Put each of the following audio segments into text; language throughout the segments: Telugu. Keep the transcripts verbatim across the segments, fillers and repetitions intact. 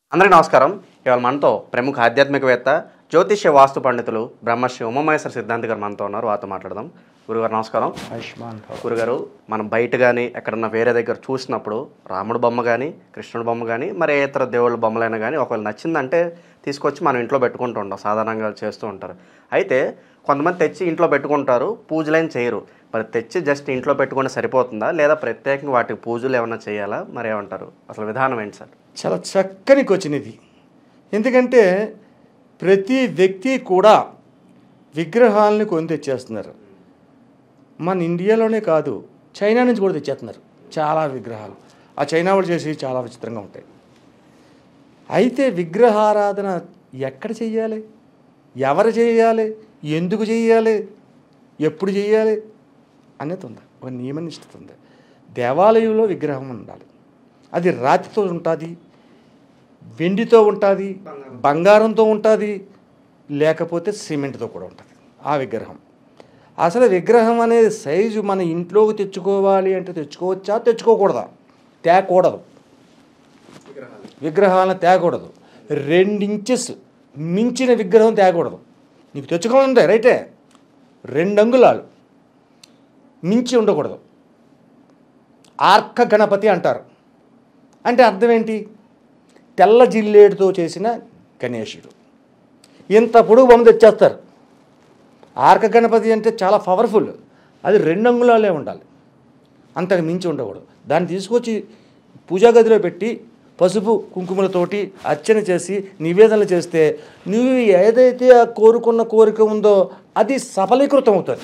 అందరికీ నమస్కారం. ఇవాళ మనతో ప్రముఖ ఆధ్యాత్మికవేత్త, జ్యోతిష్య వాస్తు పండితులు బ్రహ్మశ్రీ ఉమామహేశ్వర సిద్ధాంతి గారు మనతో ఉన్నారు. వారితో మాట్లాడదాం. గురుగారు నమస్కారం. ఆయుష్మాన్ భవ. గురుగారు, మనం బయట కానీ ఎక్కడన్నా వేరే దగ్గర చూసినప్పుడు రాముడు బొమ్మ కానీ కృష్ణుడు బొమ్మ కానీ మరి ఏ ఇతర దేవుళ్ళ బొమ్మలైనా కానీ ఒకవేళ నచ్చిందంటే తీసుకొచ్చి మనం ఇంట్లో పెట్టుకుంటూ ఉంటాం, సాధారణంగా చేస్తూ ఉంటారు. అయితే కొంతమంది తెచ్చి ఇంట్లో పెట్టుకుంటారు, పూజలైన చేయరు. మరి తెచ్చి జస్ట్ ఇంట్లో పెట్టుకుంటే సరిపోతుందా, లేదా ప్రత్యేకంగా వాటికి పూజలు ఏమైనా చేయాలా, మరి ఏమంటారు? అసలు విధానం ఏంటి సార్? చాలా చక్కని క్వశ్చన్ ఇది. ఎందుకంటే ప్రతి వ్యక్తి కూడా విగ్రహాలని కొని తెచ్చేస్తున్నారు. మన ఇండియాలోనే కాదు, చైనా నుంచి కూడా తెచ్చేస్తున్నారు చాలా విగ్రహాలు. ఆ చైనా వాళ్ళు చేసి చాలా విచిత్రంగా ఉంటాయి. అయితే విగ్రహారాధన ఎక్కడ చెయ్యాలి, ఎవరు చేయాలి, ఎందుకు చేయాలి, ఎప్పుడు చేయాలి అనేది ఉంది, ఒక నియమనిష్టత ఉంది. దేవాలయంలో విగ్రహం ఉండాలి. అది రాతితో ఉంటుంది, వెండితో ఉంటుంది, బంగారంతో ఉంటుంది, లేకపోతే సిమెంట్తో కూడా ఉంటుంది ఆ విగ్రహం. అసలు విగ్రహం అనేది సైజు మన ఇంట్లోకి తెచ్చుకోవాలి అంటే తెచ్చుకోవచ్చా, తెచ్చుకోకూడదా? తేకూడదు. విగ్రహాలను తేకూడదు. రెండించెస్ మించిన విగ్రహం తేకూడదు. నీకు తెచ్చుకోవాలంటే రైటే, రెండు అంగుళాలు మించి ఉండకూడదు. ఆర్క గణపతి అంటారు. అంటే అర్థం ఏంటి? తెల్ల జిల్లేడుతో చేసిన గణేశుడు. ఇంత పొడుగు బొమ్మ తెచ్చేస్తారు. ఆర్క గణపతి అంటే చాలా పవర్ఫుల్. అది రెండు అంగుళాలే ఉండాలి, అంతకు మించి ఉండకూడదు. దాన్ని తీసుకొచ్చి పూజా గదిలో పెట్టి పసుపు కుంకుమలతోటి అర్చన చేసి నివేదనలు చేస్తే నువ్వు ఏదైతే ఆ కోరుకున్న కోరిక ఉందో అది సఫలీకృతం అవుతుంది.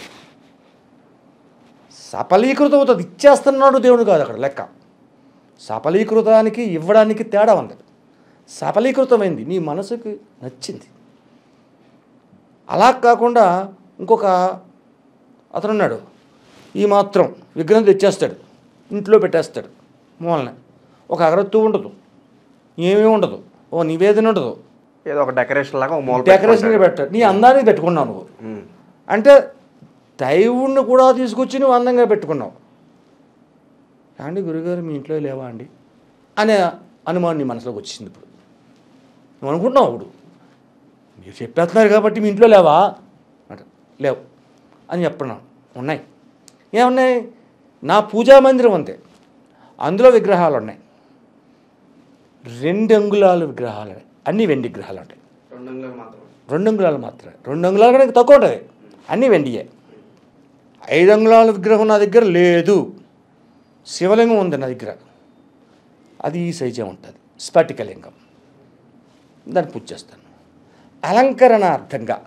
సఫలీకృతం అవుతుంది. ఇచ్చేస్తున్నాడు దేవుడు కాదు అక్కడ లెక్క. సఫలీకృతానికి ఇవ్వడానికి తేడా ఉంది. సఫలీకృతమైంది, నీ మనసుకి నచ్చింది. అలా కాకుండా ఇంకొక అతను ఉన్నాడు, ఈ మాత్రం విగ్రహం తెచ్చేస్తాడు, ఇంట్లో పెట్టేస్తాడు. మూలన ఒక అగరత్తు ఉండదు, ఏమీ ఉండదు, ఓ నివేదన ఉండదు, ఏదో ఒక డెకరేషన్ లాగా మూల డెకరేషన్గా పెట్టాడు. నీ అందానికి పెట్టుకున్నావు నువ్వు. అంటే దైవుణ్ణి కూడా తీసుకొచ్చి నువ్వు అందంగా పెట్టుకున్నావు. అండి గురుగారు మీ ఇంట్లో లేవా అండి అనే అనుమానం నీ మనసులోకి వచ్చింది. ఇప్పుడు నువ్వు అనుకుంటున్నావు, ఇప్పుడు మీరు చెప్పేస్తున్నారు కాబట్టి మీ ఇంట్లో లేవా అంటే లేవు అని చెప్పినావు. ఉన్నాయి. ఏమున్నాయి? నా పూజా మందిరం ఉంది, అందులో విగ్రహాలు ఉన్నాయి. రెండు అంగుళాల విగ్రహాలు, అన్నీ వెండి విగ్రహాలు ఉంటాయి. రెండు అంగుళాలు మాత్రమే. రెండు అంగుళాలు కనుక తక్కువ ఉంటుంది, అన్నీ వెండియే. ఐదు అంగుళాల విగ్రహం నా దగ్గర లేదు. శివలింగం ఉంది నా దగ్గర, అది ఈ సైజే ఉంటుంది, స్ఫటికలింగం. దాన్ని పూజ చేస్తాను. అలంకరణార్థంగా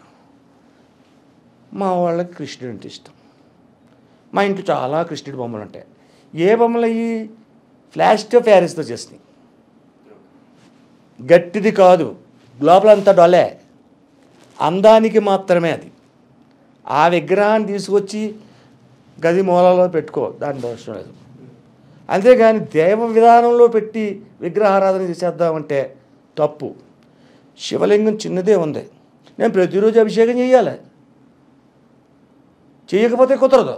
మా వాళ్ళకి కృష్ణుడు అంటే ఇష్టం. మా ఇంట్లో చాలా కృష్ణుడి బొమ్మలు ఉంటాయి. ఏ బొమ్మలు అయ్యి? ప్లాస్టర్ ప్యారిస్తో చేసినాయి, గట్టిది కాదు, లోపలంతా డొలే, అందానికి మాత్రమే అది. ఆ విగ్రహాన్ని తీసుకొచ్చి గది మూలలో పెట్టుకో, దాని దోషం లేదు. అంతేగాని దైవ విధానంలో పెట్టి విగ్రహారాధన చేసేద్దామంటే తప్పు. శివలింగం చిన్నదే ఉంది, నేను ప్రతిరోజు అభిషేకం చేయాలి, చేయకపోతే కుదరదు.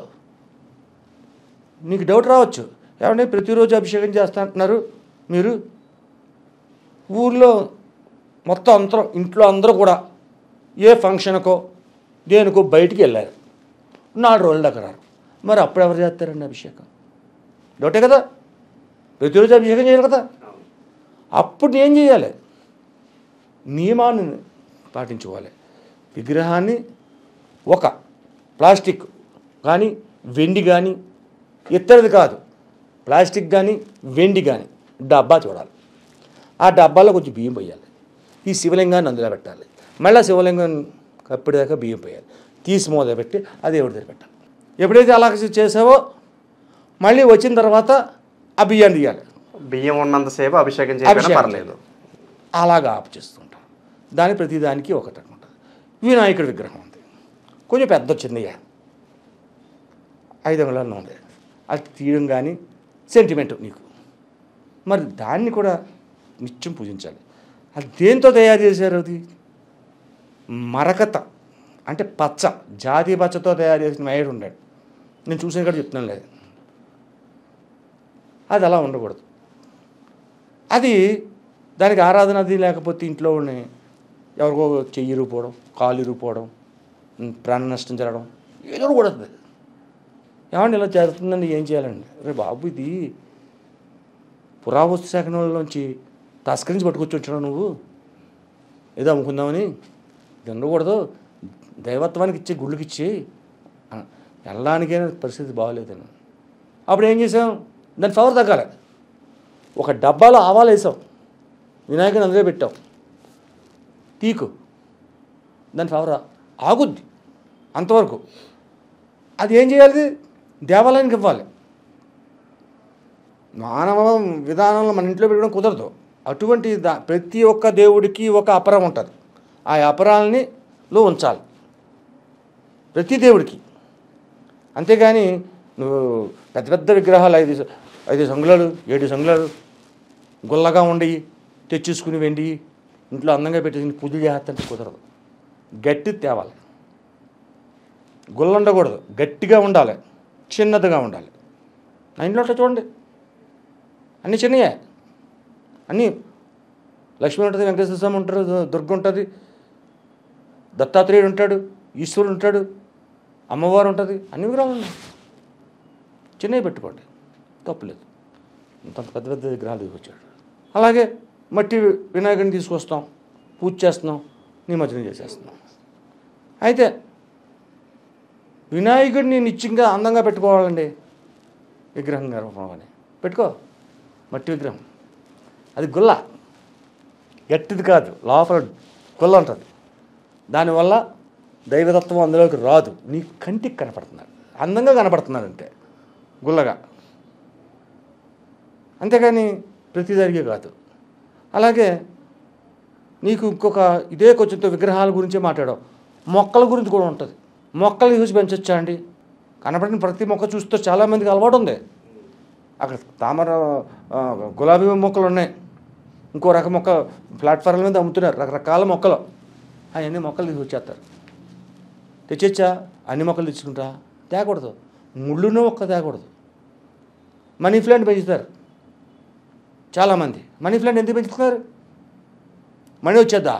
నీకు డౌట్ రావచ్చు, ఏమంటే ప్రతిరోజు అభిషేకం చేస్తా అంటున్నారు మీరు. ఊర్లో మొత్తం అందరూ, ఇంట్లో అందరూ కూడా ఏ ఫంక్షన్కో దేనికో బయటికి వెళ్ళారు, నాలుగు రోజుల దగ్గర రారు. మరి అప్పుడు ఎవరు చేస్తారండి అభిషేకం? డౌటే కదా, ప్రతిరోజు అభిషేకం చేయాలి కదా. అప్పుడు ఏం చేయాలి? నియమాన్ని పాటించుకోవాలి. విగ్రహాన్ని ఒక ప్లాస్టిక్ కానీ వెండి కానీ, ఇతరది కాదు, ప్లాస్టిక్ కానీ వెండి కానీ డబ్బా చూడాలి. ఆ డబ్బాలో కొంచెం బియ్యం పోయాలి. ఈ శివలింగాన్ని అందులో పెట్టాలి. మళ్ళీ శివలింగం కప్పటిదాకా బియ్యం పోయాలి. తీసి మూద పెట్టి అది ఎవరి దగ్గర పెట్టాలి. ఎప్పుడైతే అలా చేసావో మళ్ళీ వచ్చిన తర్వాత ఆ బియ్యాన్ని తీయాలి. బియ్యం ఉన్నంతసేపు అభిషేకం చేయడం పర్లేదు. అలాగా ఆపు చేస్తుంటాం. దాని ప్రతిదానికి ఒకటి అనమాట. వినాయకుడి విగ్రహం ఉంది, కొంచెం పెద్ద వచ్చింది, ఐదు అంగుళాలు ఉంది. అది తీయడం కానీ సెంటిమెంట్ నీకు. మరి దాన్ని కూడా నిత్యం పూజించాలి. అది దేంతో తయారు చేశారు? అది మరకత అంటే పచ్చ, జాతి పచ్చతో తయారు చేసిన మహేడు ఉన్నాడు, నేను చూసిన కూడా చెప్తున్నాను లేదు. అది అలా ఉండకూడదు. అది దానికి ఆరాధన అది లేకపోతే ఇంట్లో ఉన్నాయి ఎవరికో చెయ్యి ఇరిగిపోవడం, కాలు ఇరిగిపోవడం, ప్రాణ నష్టం జరగడం ఏదో కూడా ఏమండి ఇలా జరుగుతుందండి, ఏం చేయాలండి? రే బాబు, ఇది పురావస్తు శాఖలోంచి తస్కరించి పట్టుకొచ్చి వచ్చాడు నువ్వు, ఏదో అమ్ముకుందామని. ఇది ఉండకూడదు, దైవత్వానికి ఇచ్చే గుళ్ళకి ఇచ్చి వెళ్ళడానికైనా పరిస్థితి బాగోలేదని. అప్పుడు ఏం చేసాం? దాని పవర్ తగ్గాలి. ఒక డబ్బాలో ఆవాలు వేసాం, వినాయకుని అందులో పెట్టాం, తీకు, దాని పవర్ ఆగుద్ది అంతవరకు. అది ఏం చేయాలి? దేవాలయానికి ఇవ్వాలి. మానవ విధానంలో మన ఇంట్లో పెట్టడం కుదరదు. అటువంటి దా ప్రతి ఒక్క దేవుడికి ఒక అపరం ఉంటుంది, ఆ అపరాలని లో ఉంచాలి ప్రతి దేవుడికి. అంతేగాని నువ్వు పెద్ద పెద్ద విగ్రహాలు ఐదు ఐదు సంగులాలు ఏడు సంగులాలు గుల్లగా ఉండి తెచ్చేసుకుని వెండి ఇంట్లో అందంగా పెట్టేసి పూజ చేస్తుంటే కుదరదు. గట్టి తేవాలి, గుల్ల ఉండకూడదు, గట్టిగా ఉండాలి, చిన్నదిగా ఉండాలి. నా ఇంట్లో అట్లా చూడండి, అన్నీ చిన్నయే, అన్నీ లక్ష్మీ ఉంటుంది, వెంకటేశ్వర స్వామి ఉంటారు, దుర్గ ఉంటుంది, దత్తాత్రేయుడు ఉంటాడు, ఈశ్వరుడు ఉంటాడు, అమ్మవారు ఉంటుంది, అన్ని విగ్రహాలు ఉన్నాయి. చిన్నవి పెట్టుకోండి, తప్పులేదు. అంత పెద్ద పెద్ద విగ్రహాలు తీసుకొచ్చాడు. అలాగే మట్టి వినాయకుడిని తీసుకొస్తాం, పూజ చేస్తున్నాం, నిమజ్జనం చేసేస్తున్నాం. అయితే వినాయకుడిని నిత్యంగా అందంగా పెట్టుకోవాలండి, విగ్రహం అని పెట్టుకో. మట్టి విగ్రహం అది గుల్ల, గట్టిది కాదు, లోపల గుల్ల ఉంటుంది. దానివల్ల దైవతత్వం అందులోకి రాదు, నీ కంటికి కనపడుతున్నాడు, అందంగా కనపడుతున్నాడు అంటే గుల్లగా, అంతేగాని ప్రతిదానికే కాదు. అలాగే నీకు ఇంకొక ఇదే కొంచెంతో విగ్రహాల గురించే మాట్లాడావు, మొక్కల గురించి కూడా ఉంటుంది. మొక్కలు చూసి పెంచొచ్చా అండి? కనపడిన ప్రతి మొక్క చూస్తే చాలామందికి అలవాటు ఉంది. అక్కడ తామర గులాబీ మొక్కలు ఉన్నాయి, ఇంకో రకం మొక్క ప్లాట్ఫామ్ల మీద అమ్ముతున్నారు, రకరకాల మొక్కలు. అవన్నీ మొక్కలు తీసుకొచ్చేస్తారు. తెచ్చొచ్చా? అన్ని మొక్కలు తెచ్చుకుంటా? తేకూడదు, ముళ్ళును మొక్క తేకూడదు. మనీ ప్లాంట్ పెంచుతారు చాలామంది. మనీ ప్లాంట్ ఎందుకు పెంచుతున్నారు? మనీ వచ్చేద్దా?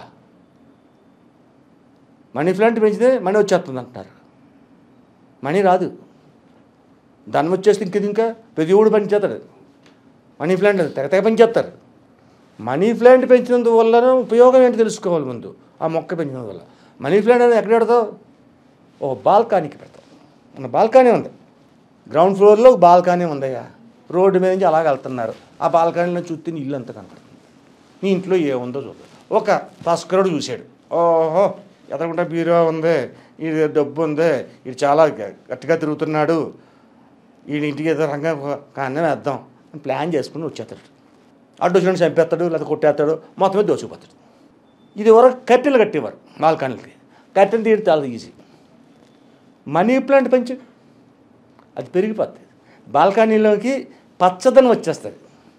మనీ ప్లాంట్ పెంచితే మనీ వచ్చేస్తుంది అంటున్నారు. మనీ రాదు, ధనం వచ్చేస్తే ఇంకేది, ఇంకా ప్రతి ఊడు పని చేస్తాడు. మనీ ప్లాంట్ తెగ తెగ పని చేస్తారు. మనీ ప్లాంట్ పెంచినందువల్ల ఉపయోగం ఏంటి తెలుసుకోవాలి ముందు. ఆ మొక్క పెంచినందువల్ల మనీ ప్లాంట్ అనేది ఎక్కడ పెడతావు? ఓ బాల్కనీకి పెడతావు. మన బాల్కనీ ఉంది, గ్రౌండ్ ఫ్లోర్లో బాల్కనీ ఉందయ్యా, రోడ్డు మీద నుంచి అలాగ వెళ్తున్నారు, ఆ బాల్కనీలో చూస్తే నీ ఇల్లు అంతా కనపడుతుంది. నీ ఇంట్లో ఏముందో చూద్దాం. ఒక తస్కరుడు చూశాడు, ఓహో ఎదరకుండా బీరువా ఉంది, ఇది డబ్బు ఉంది, ఇది చాలా గట్టిగా తిరుగుతున్నాడు, ఈ ఇంటికి ఏదో రంగా కాన్నే వేద్దాం అని ప్లాన్ చేసుకుని వచ్చేస్తాడు. అడ్డు వచ్చినట్టు చంపేస్తాడు, లేదా కొట్టేస్తాడు, మొత్తం మీద దోచుకుపోతాడు. ఇది వరకు కట్టెలు కట్టేవారు బాల్కనీలకి, కట్టెలు తీయడం చాలా ఈజీ. మనీ ప్లాంట్ పెంచు, అది పెరిగిపోతుంది. బాల్కనీలోకి పచ్చదనం వచ్చేస్తుంది,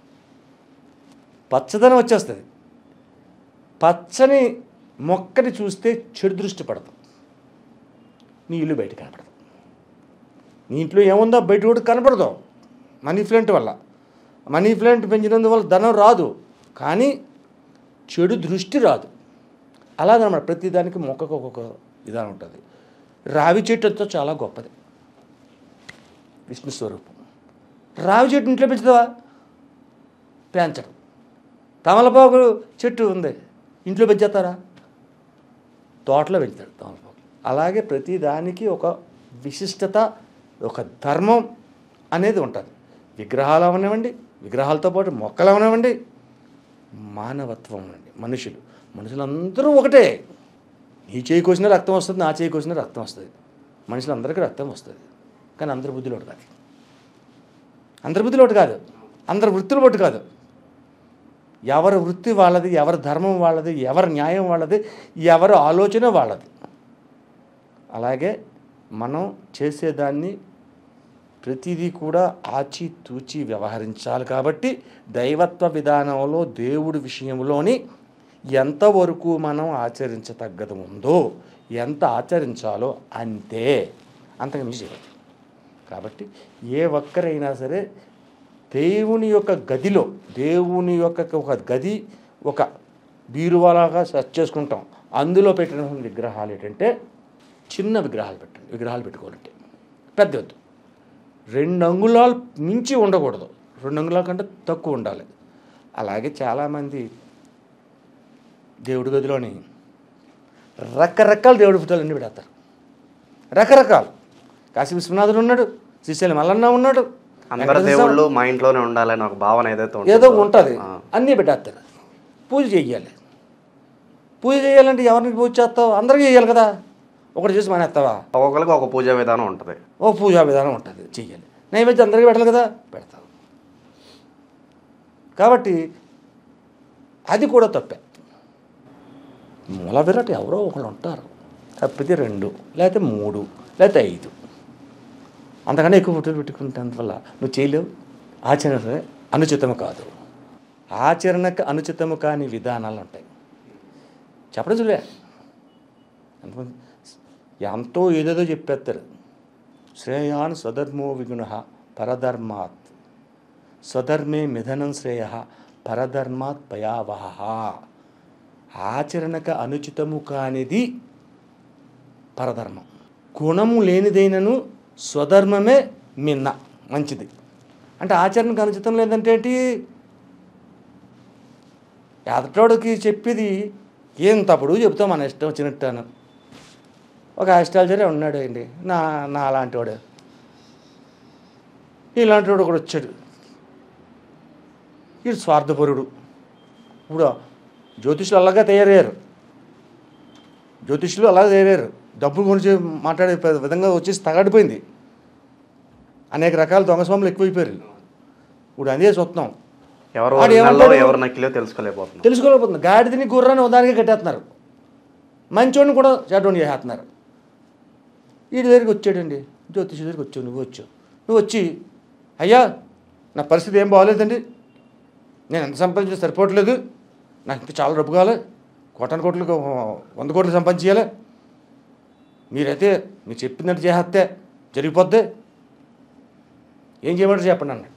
పచ్చదనం వచ్చేస్తుంది. పచ్చని మొక్కని చూస్తే చెడు దృష్టి పడదు, నీ ఇల్లు బయట కనపడదు. నీ ఇంట్లో ఏముందో బయట కూడా కనపడదు మనీ ప్లాంట్ వల్ల. మనీ ప్లాంట్ పెంచినందువల్ల ధనం రాదు, కానీ చెడు దృష్టి రాదు. అలాగనమాట ప్రతిదానికి మొక్కకు ఒక్కొక్క విధానం ఉంటుంది. రావి చెట్టు అంతా చాలా గొప్పది, విష్ణు స్వరూపం. రావి చెట్టు ఇంట్లో పెంచుతావా? పెంచడం. తమలపాకు చెట్టు ఉంది, ఇంట్లో పెంచేస్తారా? తోటలో పెంచుతాడు తమలపాకు. అలాగే ప్రతి దానికి ఒక విశిష్టత, ఒక ధర్మం అనేది ఉంటుంది. విగ్రహాలు అవనివ్వండి, విగ్రహాలతో పాటు మొక్కలు అవనివ్వండి, మానవత్వం అనండి. మనుషులు మనుషులందరూ ఒకటే. నీ చేయి కోసిన రక్తం వస్తుంది, నా చేయి కోసిన రక్తం వస్తుంది, మనుషులందరికీ రక్తం వస్తుంది. కానీ అందరి బుద్ధిలో ఒకటి కాదు, అందరి బుద్ధిలో ఒకటి కాదు, అందరి వృత్తులు ఒకటి కాదు. ఎవరి వృత్తి వాళ్ళది, ఎవరి ధర్మం వాళ్ళది, ఎవరి న్యాయం వాళ్ళది, ఎవరి ఆలోచన వాళ్ళది. అలాగే మనం చేసేదాన్ని ప్రతిదీ కూడా ఆచి తూచి వ్యవహరించాలి. కాబట్టి దైవత్వ విధానంలో దేవుడి విషయంలోని ఎంతవరకు మనం ఆచరించతగ్గది ఉందో, ఎంత ఆచరించాలో అంతే, అంతకు మించి చేయదు. కాబట్టి ఏ ఒక్కరైనా సరే దేవుని యొక్క గదిలో, దేవుని యొక్క ఒక గది, ఒక బీరువాలాగా సెర్చ్ చేసుకుంటాం. అందులో పెట్టిన విగ్రహాలు ఏంటంటే చిన్న విగ్రహాలు పెట్టండి. విగ్రహాలు పెట్టుకోవాలంటే పెద్ద వద్దు, రెండు అంగుళాలు మించి ఉండకూడదు, రెండు అంగుళాల కంటే తక్కువ ఉండాలి. అలాగే చాలామంది దేవుడి గదిలోని రకరకాల దేవుడి ఫోటోలు అన్నీ పెడతారు. రకరకాలు కాశీ విశ్వనాథుడు ఉన్నాడు, శ్రీశైలం మల్లన్న ఉన్నాడు, అందరు దేవుళ్ళు మా ఇంట్లోనే ఉండాలని ఒక భావన ఏదైతే ఏదో ఉంటుంది, అన్నీ పెట్టేస్తారు. పూజ చెయ్యాలి. పూజ చేయాలంటే ఎవరికి పూజ చేస్తావు? అందరికీ చేయాలి కదా, ఒకటి చేసి మానేస్తావా? ఒక్కొక్కరికి ఒక పూజా విధానం ఉంటుంది, ఓ పూజా విధానం ఉంటుంది, చెయ్యాలి. నైవేద్యం అందరికీ పెట్టాలి కదా, పెడతావు. కాబట్టి అది కూడా తప్పే. మూల విరాట్ ఎవరో ఒకళ్ళు ఉంటారు, తప్పితే రెండు లేకపోతే మూడు లేకపోతే ఐదు, అంతకన్నా ఎక్కువ ఫోటోలు పెట్టుకుంటందువల్ల నువ్వు చేయలేవు. ఆచరణ అనుచితము కాదు, ఆచరణకు అనుచితము కాని విధానాలు ఉంటాయి. చెప్పడం చూలే ఎంతో ఏదేదో చెప్పేస్తారు. శ్రేయాన్ స్వధర్మో విగుణ పరధర్మాత్, స్వధర్మే మిథనం శ్రేయ పరధర్మాత్ భయావహ. ఆచరణక అనుచితము కానిది పరధర్మం, గుణము లేనిదైనను స్వధర్మమే మిన్న మంచిది. అంటే ఆచరణకు అనుచితం లేదంటే ఏంటి? ఎదటోడికి చెప్పేది ఏం తప్పుడు చెప్తాం మన ఇష్టం వచ్చినట్టాను. ఒక ఆస్ట్రాలజరే ఉన్నాడు అండి, నా నా అలాంటి వాడు, ఇలాంటి వాడు ఒకడు వచ్చాడు, వీడు స్వార్థపరుడు. ఇప్పుడు జ్యోతిష్యులు అలాగే తయారయ్యారు, జ్యోతిష్యులు అలాగే తయారయ్యారు. డబ్బులు గురించి మాట్లాడే విధంగా వచ్చేసి తగడిపోయింది. అనేక రకాల దొంగ స్వాములు ఎక్కువైపోయారు. ఇప్పుడు అదే చూస్తున్నాం. ఎవరు ఎవరు నకిలో తెలుసుకోలేకపోతున్నారు తెలుసుకోలేకపోతున్నారు గాడిదని గుర్రాన్ని ఉదాహరణగా కట్టేస్తున్నారు, మంచోడిని కూడా చెడ్డోని చేసేస్తున్నారు. వీడి దగ్గరికి వచ్చాడండి, జ్యోతిషి దగ్గరికి వచ్చావు, నువ్వు వచ్చావు, నువ్వు వచ్చి అయ్యా నా పరిస్థితి ఏం బాగోలేదండి, నేను ఎంత సంపాదించినా సరిపోవట్లేదు, నాకు ఇంకా చాలా డబ్బు కావాలి, కోటాను కోట్లకు వంద కోట్లు సంపాదించాలి, మీరైతే మీరు చెప్పినట్టు చేస్తే జరిగిపోద్ది, ఏం చేయమంటారు చెప్పండి అన్నాడు.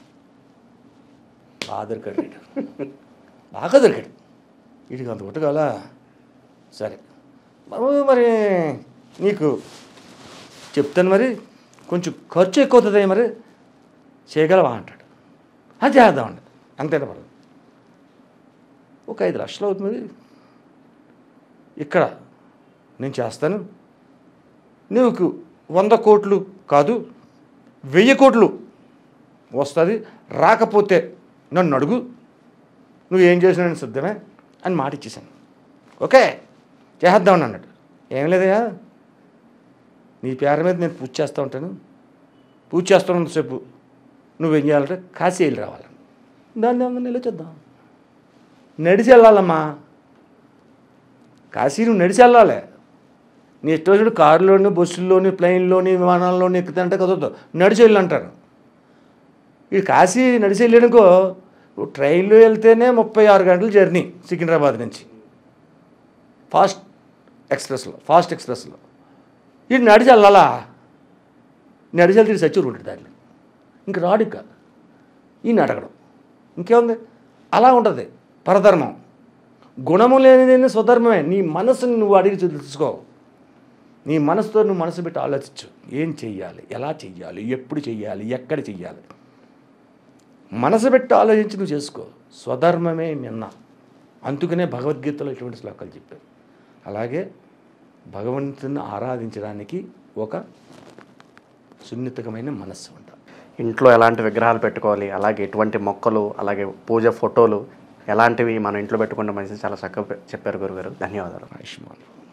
బాగా దొరికాడు, బాగా దొరికాడు. వీడికి అంత కొట్టు కావాలా? సరే మరి మరి నీకు చెప్తాను, మరి కొంచెం ఖర్చు ఎక్కువ అవుతుంది, మరి చేయగలవా అంటాడు. అది చేద్దామండి, అంతేనా పడదు, ఒక ఐదు లక్షలు అవుతుంది, ఇక్కడ నేను చేస్తాను, నువ్వు వంద కోట్లు కాదు వెయ్యి కోట్లు వస్తుంది, రాకపోతే నన్ను అడుగు, నువ్వు ఏం చేసినా నేను సిద్ధమే అని మాట ఇచ్చేసాను. ఓకే చేద్దామని అన్నాడు. ఏం లేదయ్యా, నీ పేర మీద నేను పూజ చేస్తూ ఉంటాను, పూజ చేస్తున్నంతసేపు నువ్వేం చేయాలంటే కాశీ వెళ్ళి రావాలి. దాన్ని ఏమన్నా నిలచేద్దాం, నడిచి వెళ్ళాలమ్మా, కాశీ నువ్వు నడిచి వెళ్ళాలి. నీ ఇష్టం చూడు, కారులోని బస్సుల్లోని ప్లెయిన్లోని విమానాల్లోని ఎక్కుతుంటే కదొద్దు, నడిచి వెళ్ళి అంటారు. ఈ కాశీ నడిచి వెళ్ళానుకో, ట్రైన్లో వెళ్తేనే ముప్పై ఆరు గంటల జర్నీ సికింద్రాబాద్ నుంచి, ఫాస్ట్ ఎక్స్ప్రెస్లో ఫాస్ట్ ఎక్స్ప్రెస్లో ఇది నడిచి వెళ్ళాలా, నడిచి వెళ్తే సచ్చూరు ఉంటుంది దాంట్లో, ఇంక రాడు, ఇక ఈయన అడగడం ఇంకేముంది. అలా ఉంటుంది పరధర్మం. గుణము లేనిదైనా స్వధర్మమే. నీ మనసుని నువ్వు అడిగి తెలుసుకో, నీ మనసుతో నువ్వు మనసు పెట్టి ఆలోచించు, ఏం చెయ్యాలి, ఎలా చెయ్యాలి, ఎప్పుడు చెయ్యాలి, ఎక్కడ చెయ్యాలి, మనసు పెట్టి ఆలోచించి నువ్వు చేసుకో. స్వధర్మమే మిన్న, అందుకనే భగవద్గీతలో ఇటువంటి శ్లోకాలు చెప్పారు. అలాగే భగవంతుని ఆరాధించడానికి ఒక సున్నితమైన మనస్సు ఉండాలి. ఇంట్లో ఎలాంటి విగ్రహాలు పెట్టుకోవాలి, అలాగే ఎటువంటి మొక్కలు, అలాగే పూజ ఫోటోలు ఎలాంటివి మనం ఇంట్లో పెట్టుకుంటే మంచిది, చాలా చక్కగా చెప్పారు గురుగారు. ధన్యవాదాలు. ఆయుష్మాన్.